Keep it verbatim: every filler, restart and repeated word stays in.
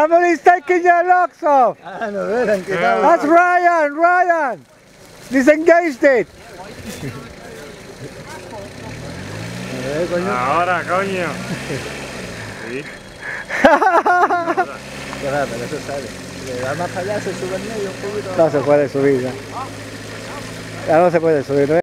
Somebody's taking your locks off. Ah, no verán que estaba. That's Ryan, Ryan. Disengaged it. A ver, coño. Ahora, coño. Sí. Ya va, pero eso sale. Le da más para allá, se sube en medio un poquito. No se puede subir ya. Ya no se puede subir, ¿no?